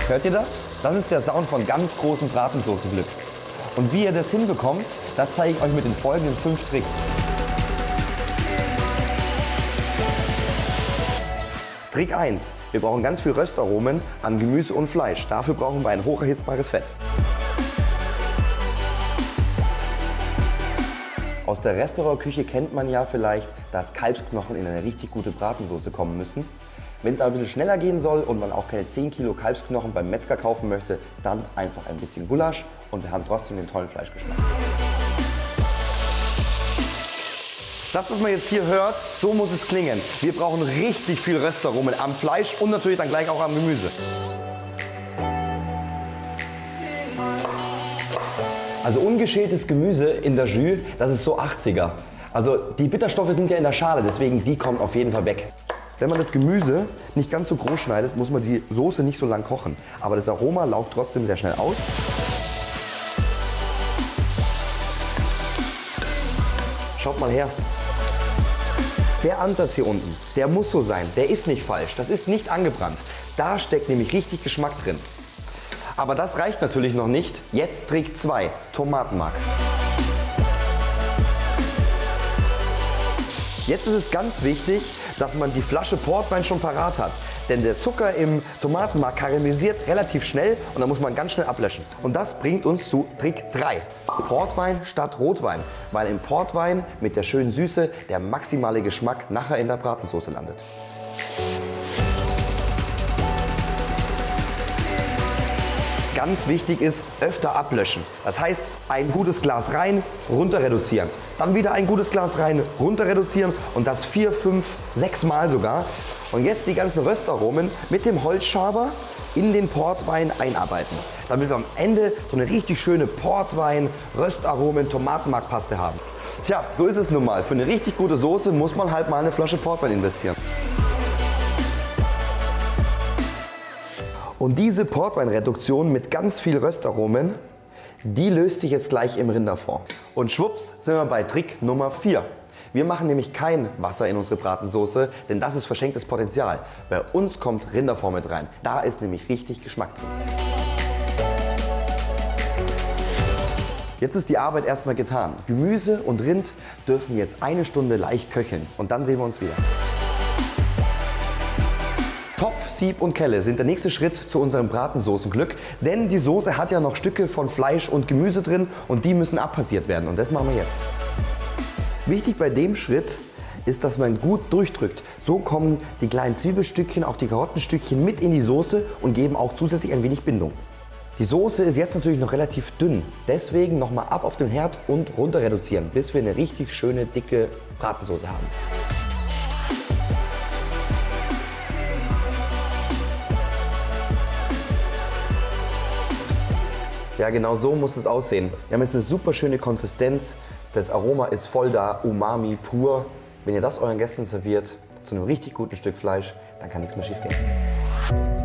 Hört ihr das? Das ist der Sound von ganz großem Bratensoßenglück. Und wie ihr das hinbekommt, das zeige ich euch mit den folgenden 5 Tricks. Trick 1. Wir brauchen ganz viel Röstaromen an Gemüse und Fleisch. Dafür brauchen wir ein hocherhitzbares Fett. Aus der Restaurantküche kennt man ja vielleicht, dass Kalbsknochen in eine richtig gute Bratensoße kommen müssen. Wenn es aber ein bisschen schneller gehen soll und man auch keine 10 Kilo Kalbsknochen beim Metzger kaufen möchte, dann einfach ein bisschen Gulasch und wir haben trotzdem den tollen Fleischgeschmack. Das, was man jetzt hier hört, so muss es klingen. Wir brauchen richtig viel Röstaromen am Fleisch und natürlich dann gleich auch am Gemüse. Also ungeschältes Gemüse in der Jus, das ist so 80er. Also die Bitterstoffe sind ja in der Schale, deswegen die kommen auf jeden Fall weg. Wenn man das Gemüse nicht ganz so groß schneidet, muss man die Soße nicht so lang kochen. Aber das Aroma laugt trotzdem sehr schnell aus. Schaut mal her. Der Ansatz hier unten, der muss so sein, der ist nicht falsch, das ist nicht angebrannt. Da steckt nämlich richtig Geschmack drin. Aber das reicht natürlich noch nicht. Jetzt Trick 2, Tomatenmark. Jetzt ist es ganz wichtig, dass man die Flasche Portwein schon parat hat. Denn der Zucker im Tomatenmark karamellisiert relativ schnell und da muss man ganz schnell ablöschen. Und das bringt uns zu Trick 3. Portwein statt Rotwein, weil im Portwein mit der schönen Süße der maximale Geschmack nachher in der Bratensoße landet. Ganz wichtig ist, öfter ablöschen. Das heißt, ein gutes Glas rein, runter reduzieren. Dann wieder ein gutes Glas rein, runter reduzieren und das 4, 5, 6 Mal sogar. Und jetzt die ganzen Röstaromen mit dem Holzschaber in den Portwein einarbeiten, damit wir am Ende so eine richtig schöne Portwein, Röstaromen, Tomatenmarkpaste haben. Tja, so ist es nun mal. Für eine richtig gute Soße muss man halt mal eine Flasche Portwein investieren. Und diese Portweinreduktion mit ganz viel Röstaromen, die löst sich jetzt gleich im Rinderfond. Und schwupps sind wir bei Trick Nummer 4. Wir machen nämlich kein Wasser in unsere Bratensoße, denn das ist verschenktes Potenzial. Bei uns kommt Rinderfond mit rein. Da ist nämlich richtig Geschmack drin. Jetzt ist die Arbeit erstmal getan. Gemüse und Rind dürfen jetzt 1 Stunde leicht köcheln und dann sehen wir uns wieder. Topf, Sieb und Kelle sind der nächste Schritt zu unserem Bratensoßenglück, denn die Soße hat ja noch Stücke von Fleisch und Gemüse drin und die müssen abpassiert werden und das machen wir jetzt. Wichtig bei dem Schritt ist, dass man gut durchdrückt. So kommen die kleinen Zwiebelstückchen, auch die Karottenstückchen mit in die Soße und geben auch zusätzlich ein wenig Bindung. Die Soße ist jetzt natürlich noch relativ dünn, deswegen nochmal ab auf den Herd und runter reduzieren, bis wir eine richtig schöne dicke Bratensoße haben. Ja, genau so muss es aussehen. Wir haben jetzt eine super schöne Konsistenz. Das Aroma ist voll da, Umami pur. Wenn ihr das euren Gästen serviert, zu einem richtig guten Stück Fleisch, dann kann nichts mehr schief gehen.